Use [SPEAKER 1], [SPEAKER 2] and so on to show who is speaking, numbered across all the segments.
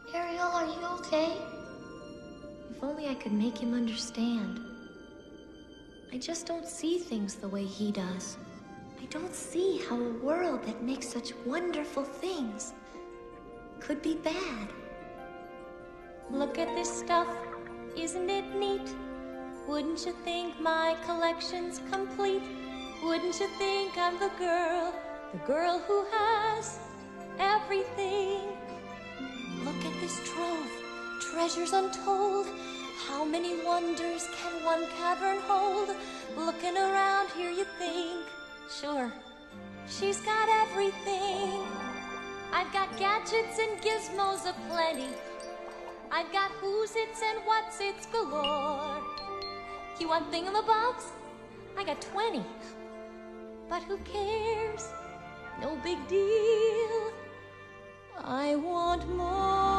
[SPEAKER 1] Arielle, are you okay? If only I could make him understand. I just don't see things the way he does. I don't see how a world that makes such wonderful things could be bad.
[SPEAKER 2] Look at this stuff, isn't it neat? Wouldn't you think my collection's complete? Wouldn't you think I'm the girl who has everything? Look at this trove, treasures untold. How many wonders can one cavern hold? Looking around here you think, sure, she's got everything. I've got gadgets and gizmos aplenty. I've got who's its and what's its galore. You want thingamabobs? I got 20. But who cares? No big deal. I want more.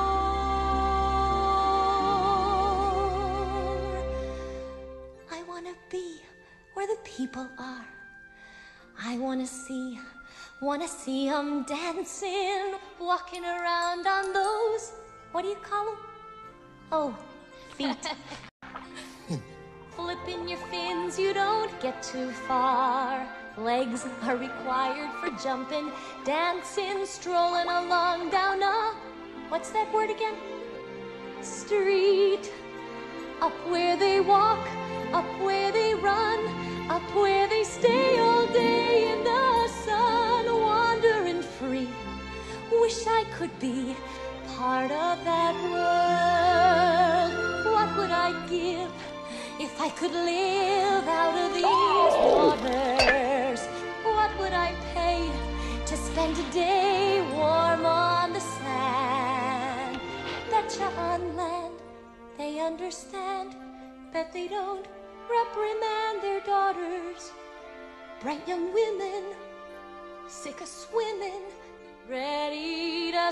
[SPEAKER 2] I want to be where the people are. I want to see 'em dancing, walking around on those, what do you call them? Oh, feet. Flipping your fins, you don't get too far. Legs are required for jumping, dancing, strolling along down a, what's that word again? Street. Up where they walk, up where they run, up where they stay all day in the sun, wandering free. Wish I could be part of that world. What would I give if I could live out of these waters? What would I pay to spend a day warm on the sand? Betcha on land they understand, bet they don't reprimand their daughters. Bright young women, sick of swimming, ready to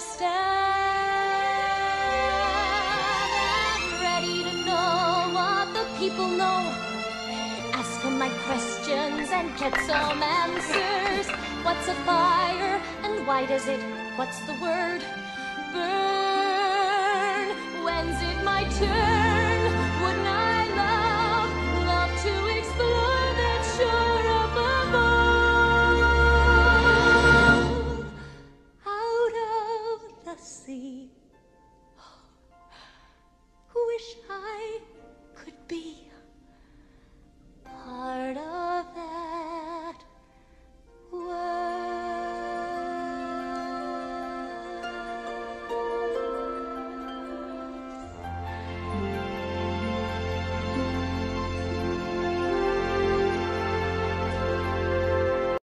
[SPEAKER 2] stand, and ready to know what the people know. Ask them my questions and get some answers. What's a fire and why does it, what's the word, burn? When's it my turn?